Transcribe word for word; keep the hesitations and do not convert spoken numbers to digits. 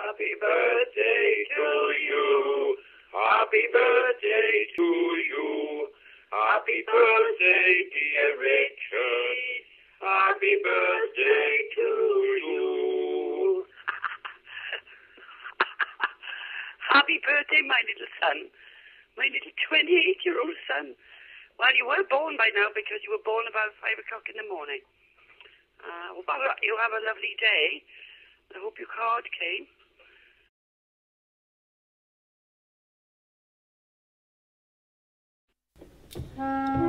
Happy birthday to you. Happy birthday to you. Happy birthday, dear Richard. Happy birthday to you. Happy birthday, my little son. My little twenty-eight-year-old son. Well, you were born by now because you were born about five o'clock in the morning. Uh, hope you have a lovely day. I hope your card came.